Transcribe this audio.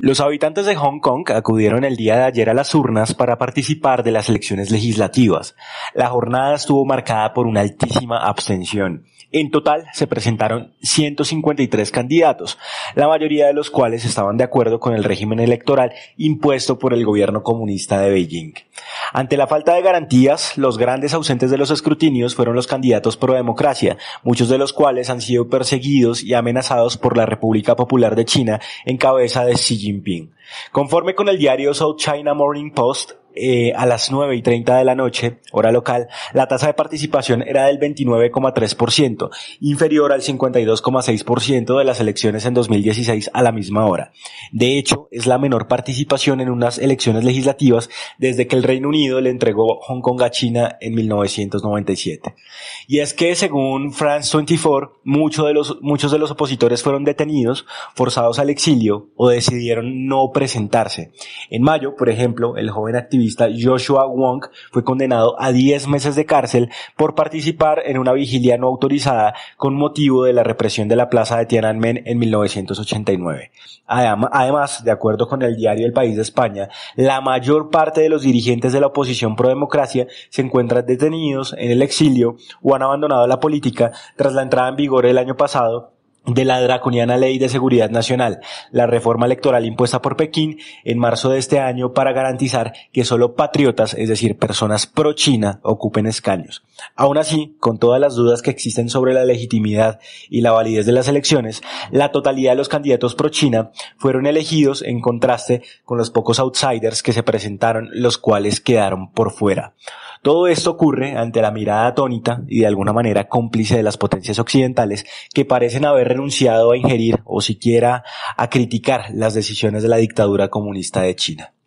Los habitantes de Hong Kong acudieron el día de ayer a las urnas para participar de las elecciones legislativas. La jornada estuvo marcada por una altísima abstención. En total se presentaron 153 candidatos, la mayoría de los cuales estaban de acuerdo con el régimen electoral impuesto por el gobierno comunista de Beijing. Ante la falta de garantías, los grandes ausentes de los escrutinios fueron los candidatos pro democracia, muchos de los cuales han sido perseguidos y amenazados por la República Popular de China en cabeza de Xi Jinping. Conforme con el diario South China Morning Post, a las 9:30 de la noche, hora local, la tasa de participación era del 29,3%, inferior al 52,6% de las elecciones en 2016 a la misma hora. De hecho, es la menor participación en unas elecciones legislativas desde que el Reino Unido le entregó Hong Kong a China en 1997. Y es que, según France 24, muchos de los opositores fueron detenidos, forzados al exilio o decidieron no presentarse. En mayo, por ejemplo, el joven activista Joshua Wong fue condenado a 10 meses de cárcel por participar en una vigilia no autorizada con motivo de la represión de la plaza de Tiananmen en 1989. Además, de acuerdo con el diario El País de España, la mayor parte de los dirigentes de la oposición pro democracia se encuentran detenidos en el exilio o han abandonado la política tras la entrada en vigor el año pasado de la draconiana Ley de Seguridad Nacional, la reforma electoral impuesta por Pekín en marzo de este año para garantizar que solo patriotas, es decir, personas pro-China, ocupen escaños. Aún así, con todas las dudas que existen sobre la legitimidad y la validez de las elecciones, la totalidad de los candidatos pro-China fueron elegidos en contraste con los pocos outsiders que se presentaron, los cuales quedaron por fuera. Todo esto ocurre ante la mirada atónita y de alguna manera cómplice de las potencias occidentales que parecen haber renunciado a ingerir o siquiera a criticar las decisiones de la dictadura comunista de China.